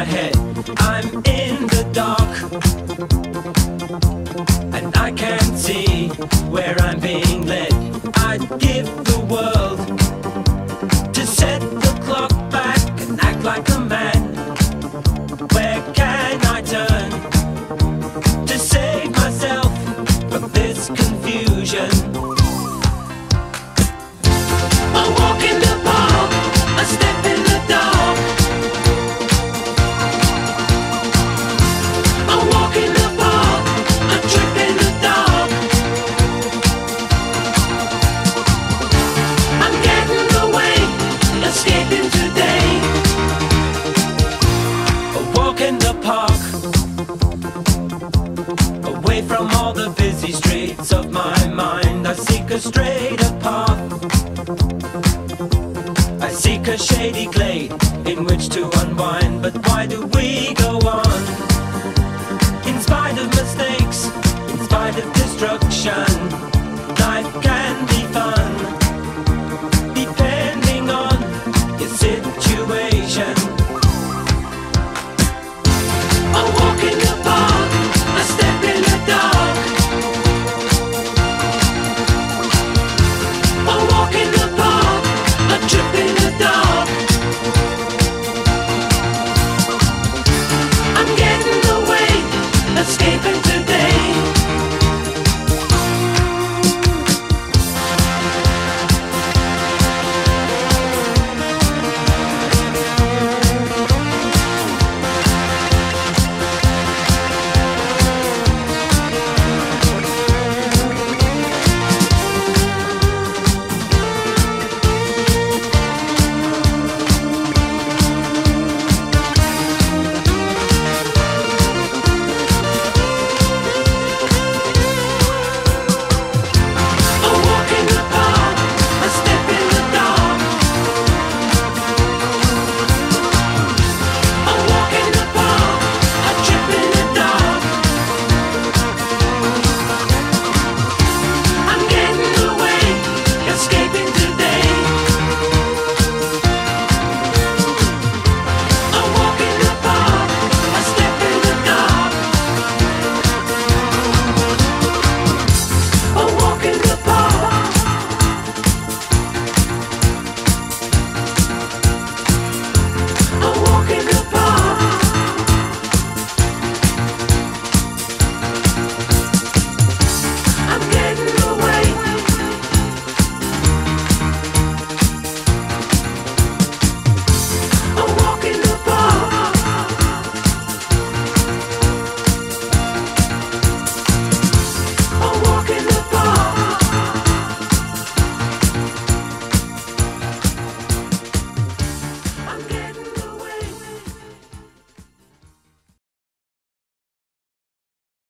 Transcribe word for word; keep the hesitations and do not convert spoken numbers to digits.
head. I'm in the dark, and I can't see where I'm being led. I'd give the world to set the clock back and act like a man. Where can I turn to save myself from this confusion? I walk in the park, I step in the dark. I walk in the park, I trip in the dark. I'm getting away, escaping today. I walk in the park, away from all the busy streets of my mind. I seek a straighter path, I seek a shady glade in which to unwind. But why do we